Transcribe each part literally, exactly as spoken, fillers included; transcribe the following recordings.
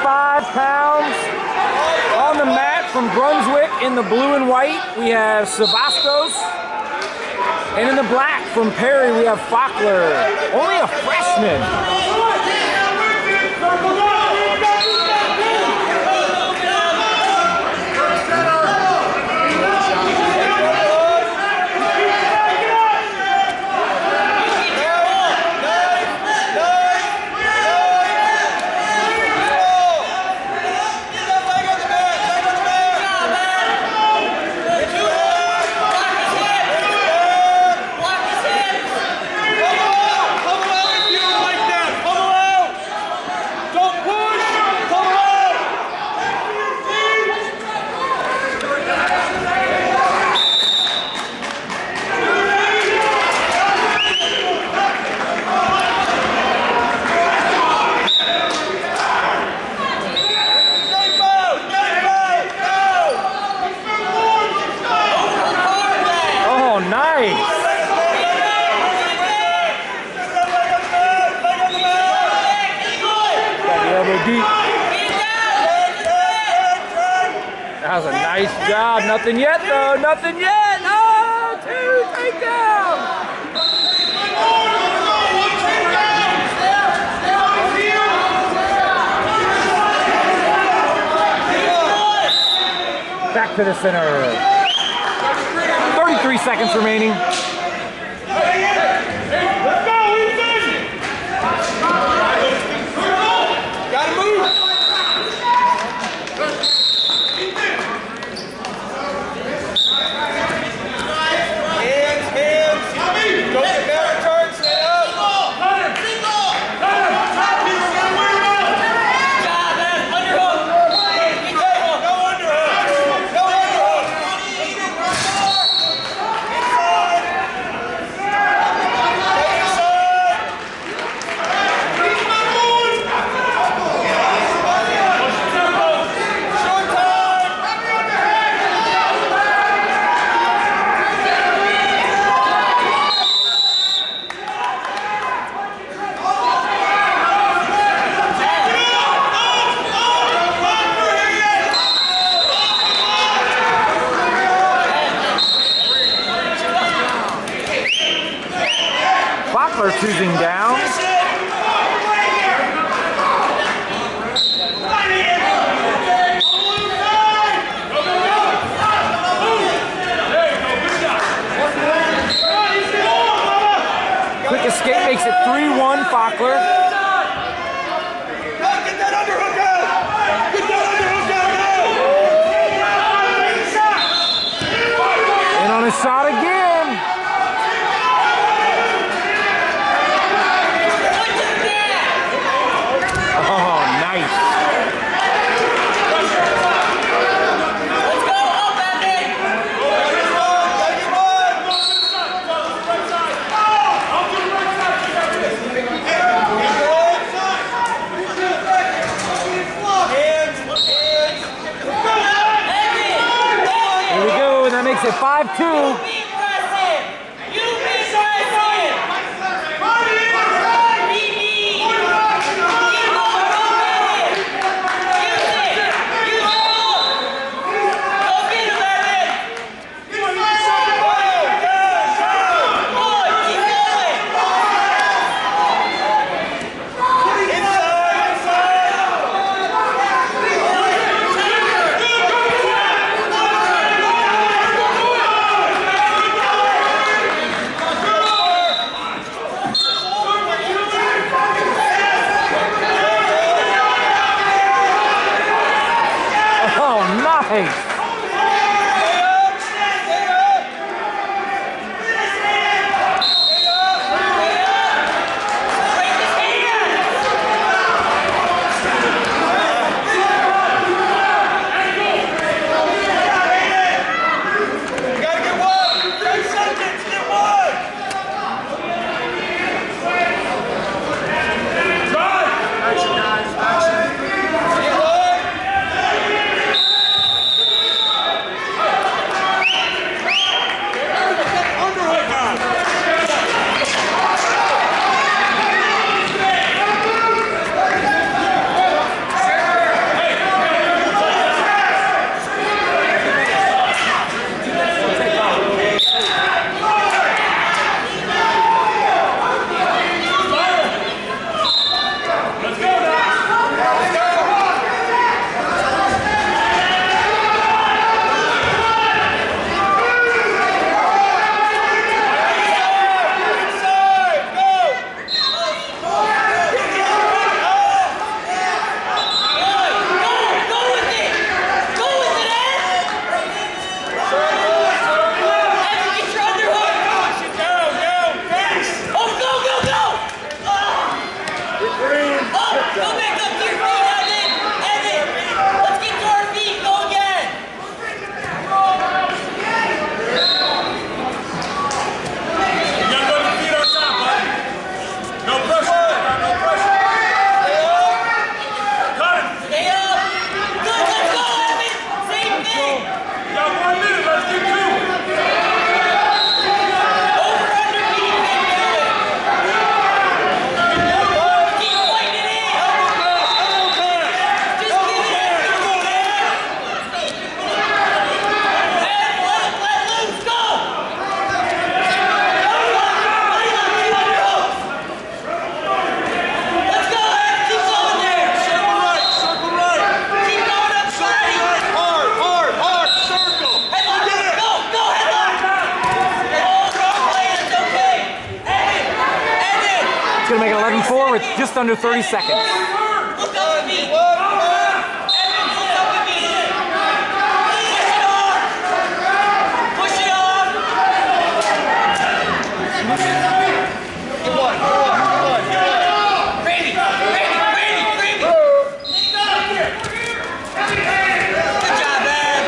eighty-five pounds. On the mat from Brunswick in the blue and white, we have Savastos. And in the black from Perry, we have Fockler. Only a freshman. That was a nice job. Nothing yet, though. Nothing yet. Oh, two takedown. Back to the center. thirty-three seconds remaining. Choosing down. Quick escape makes it three one Fockler. Get that underhook out! Get that underhook out! And on his shot again. Makes it five two. That's going to make it eleven four with just under thirty seconds. Look up with me. Evans, look up with me. Push it off. Push it off. Get one. Get one. Get one. Brady. Brady. Brady. Brady. Good job, man.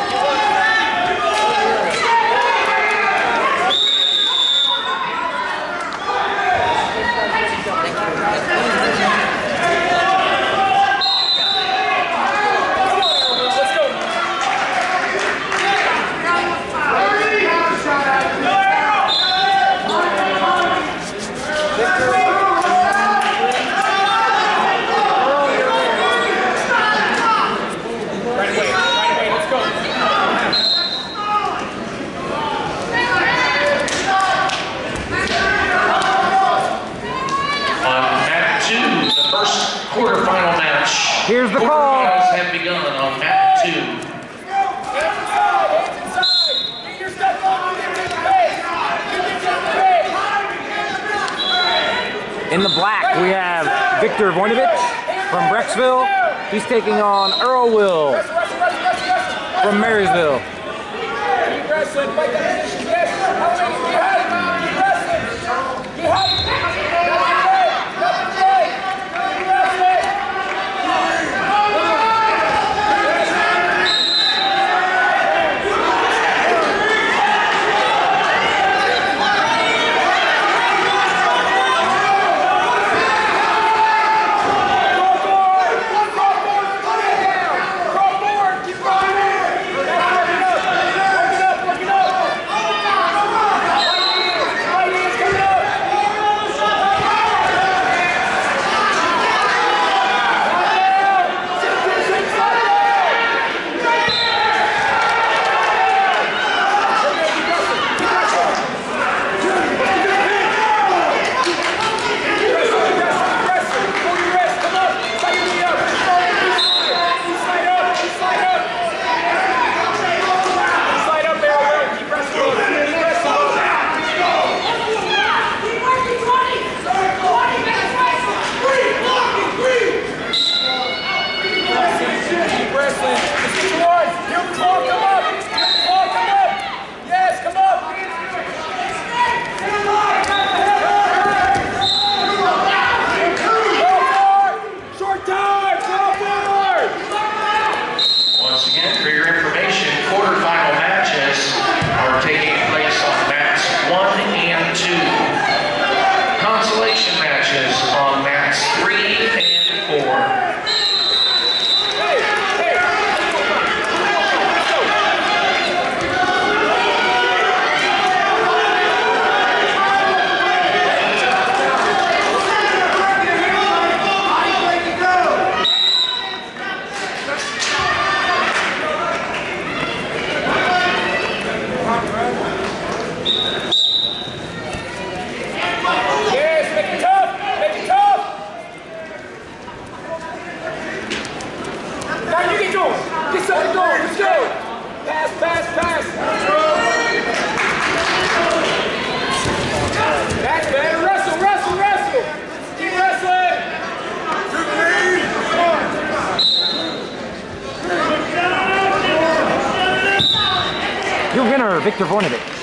Quarterfinal match. Here's the call. Quarterfinals have begun on mat two. In the black, we have Victor Voinovich from Brecksville. He's taking on Earl Will from Marysville. Keep wrestling. Fight that position. Yes. Keep hiding. Keep wrestling. Keep hiding. Your winner, Victor Voinovich.